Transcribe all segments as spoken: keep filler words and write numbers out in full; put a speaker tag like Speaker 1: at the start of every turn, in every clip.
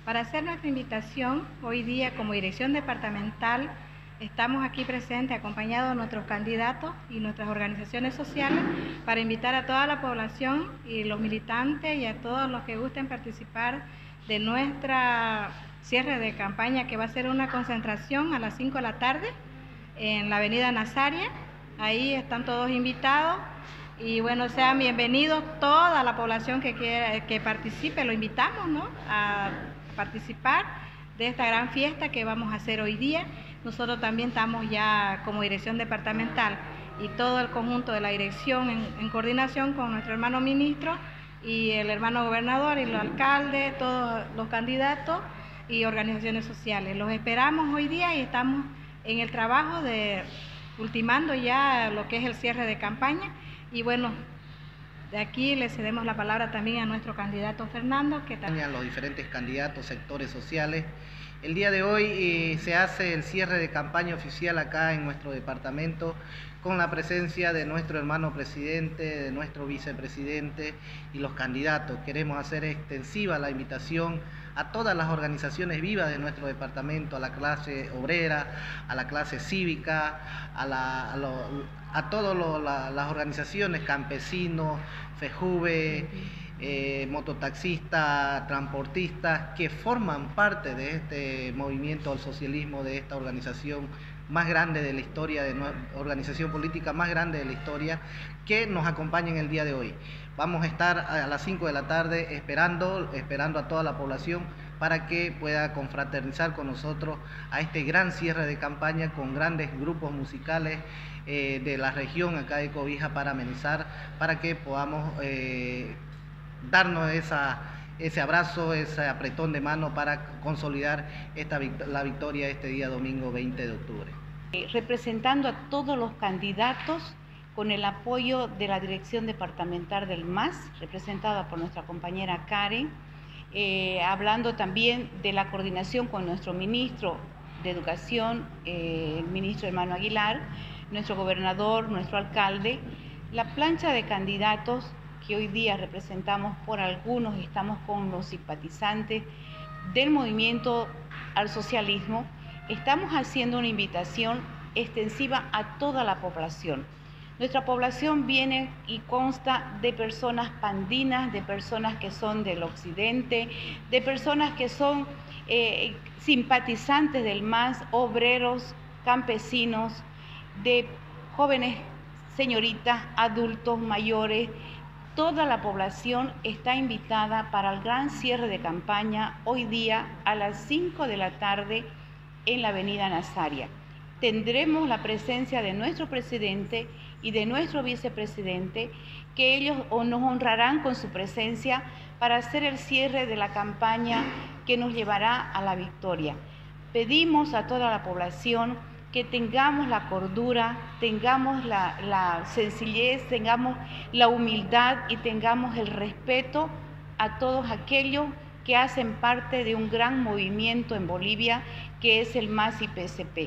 Speaker 1: Para hacer nuestra invitación, hoy día como dirección departamental, estamos aquí presentes acompañados de nuestros candidatos y nuestras organizaciones sociales para invitar a toda la población y los militantes y a todos los que gusten participar de nuestra cierre de campaña, que va a ser una concentración a las cinco de la tarde en la avenida Nazaria. Ahí están todos invitados y bueno, sean bienvenidos toda la población que quiera, que participe, lo invitamos, ¿no?, a participar de esta gran fiesta que vamos a hacer hoy día. Nosotros también estamos ya como dirección departamental y todo el conjunto de la dirección en, en coordinación con nuestro hermano ministro y el hermano gobernador y los alcaldes, todos los candidatos y organizaciones sociales. Los esperamos hoy día y estamos en el trabajo de ultimando ya lo que es el cierre de campaña. Y bueno, de aquí le cedemos la palabra también a nuestro candidato Fernando, que también...
Speaker 2: A los diferentes candidatos, sectores sociales. El día de hoy eh, se hace el cierre de campaña oficial acá en nuestro departamento con la presencia de nuestro hermano presidente, de nuestro vicepresidente y los candidatos. Queremos hacer extensiva la invitación a todas las organizaciones vivas de nuestro departamento, a la clase obrera, a la clase cívica, a, la, a, lo, a todas la, las organizaciones, campesinos, FEJUVE, eh, mototaxistas, transportistas, que forman parte de este movimiento al socialismo, de esta organización más grande de la historia, de nuestra organización política más grande de la historia, que nos acompañen el día de hoy. Vamos a estar a las cinco de la tarde esperando, esperando a toda la población para que pueda confraternizar con nosotros a este gran cierre de campaña con grandes grupos musicales eh, de la región acá de Cobija para amenizar, para que podamos eh, darnos esa, ese abrazo, ese apretón de mano para consolidar esta, la victoria este día domingo veinte de octubre.
Speaker 3: Representando a todos los candidatos con el apoyo de la Dirección Departamental del M A S, representada por nuestra compañera Karen, eh, hablando también de la coordinación con nuestro ministro de Educación, eh, el ministro hermano Aguilar, nuestro gobernador, nuestro alcalde, la plancha de candidatos que hoy día representamos por algunos, estamos con los simpatizantes del movimiento al socialismo. Estamos haciendo una invitación extensiva a toda la población. Nuestra población viene y consta de personas pandinas, de personas que son del occidente, de personas que son eh, simpatizantes del M A S, obreros, campesinos, de jóvenes, señoritas, adultos, mayores. Toda la población está invitada para el gran cierre de campaña hoy día a las cinco de la tarde en la avenida Nazaria. Tendremos la presencia de nuestro presidente y de nuestro vicepresidente, que ellos nos honrarán con su presencia para hacer el cierre de la campaña que nos llevará a la victoria. Pedimos a toda la población que tengamos la cordura, tengamos la, la sencillez, tengamos la humildad y tengamos el respeto a todos aquellos que hacen parte de un gran movimiento en Bolivia, que es el M A S y P S P.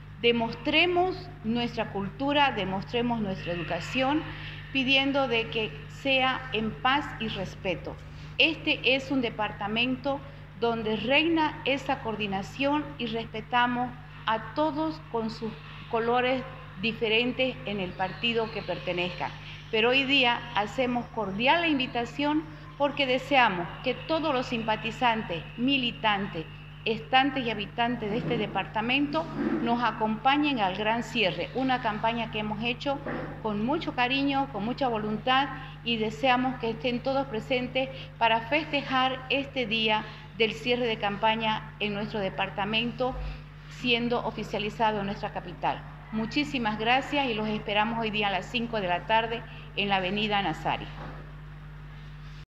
Speaker 3: Demostremos nuestra cultura, demostremos nuestra educación, pidiendo de que sea en paz y respeto. Este es un departamento donde reina esa coordinación y respetamos a todos con sus colores diferentes en el partido que pertenezcan. Pero hoy día hacemos cordial la invitación porque deseamos que todos los simpatizantes, militantes, estantes y habitantes de este departamento nos acompañen al gran cierre, una campaña que hemos hecho con mucho cariño, con mucha voluntad, y deseamos que estén todos presentes para festejar este día del cierre de campaña en nuestro departamento, siendo oficializado en nuestra capital. Muchísimas gracias y los esperamos hoy día a las cinco de la tarde en la avenida Nazaria.